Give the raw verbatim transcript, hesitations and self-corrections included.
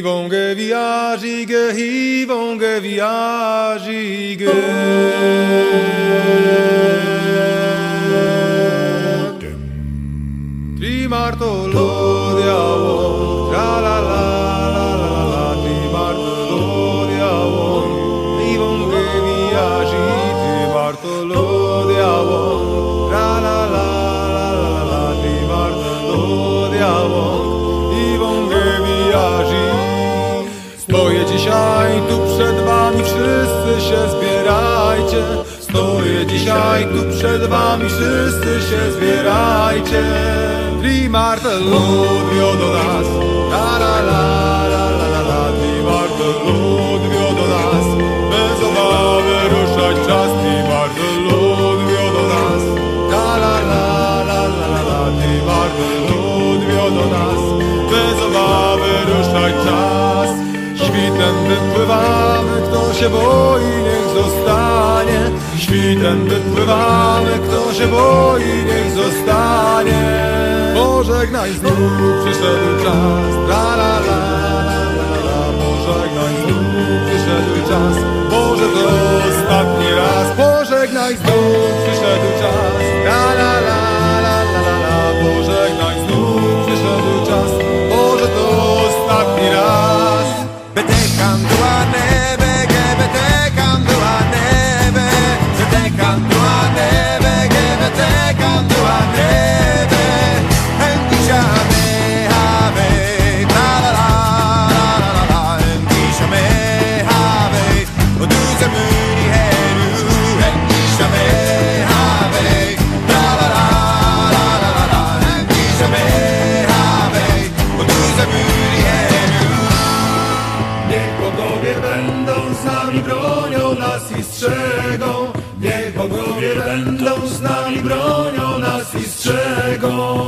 wągę wiarzigę, i wągę wiarzigę. Tri martolo diavolo, tra la la la la la, tri martolo diavolo, i vonghe viaggi, tri martolo diavolo, tra la la la la la, tri martolo diavolo, i vonghe viaggi. Stoję dzisiaj tu przed wami, wszyscy się zbierajcie. Stoję dzisiaj tu przed wami, wszyscy się zbierajcie. Tri martelo odwiodą nas, la la la la la la la. Tri martelo odwiodą nas, bez obawy ruszać czas. Tri martelo odwiodą nas, la la la la la la la. Tri martelo odwiodą nas, bez obawy ruszać czas. Świtem wypływamy, kto się boi, niech zostanie. Świtem wypływamy, kto się boi, niech zostanie. Pożegnaj, znów przyszedł czas, la la la la la la. Pożegnaj, znów przyszedł czas, może to ostatni raz. Pożegnaj, znów przyszedł czas, la la la la la la. Pożegnaj, znów przyszedł czas, może to ostatni raz. Betecando a neve, que betecando a neve, betecando a neve, que betecando a neve. En Dijame have, la la la la la la. En Dijame have, och du ser mun i heru. En Dijame have, la la la la la la. En Dijame have, och du ser mun i heru. Niech bogowie będą z nami, bronią nas i strzegą. Niech bogowie będą z nami, bronią nas i strzegą.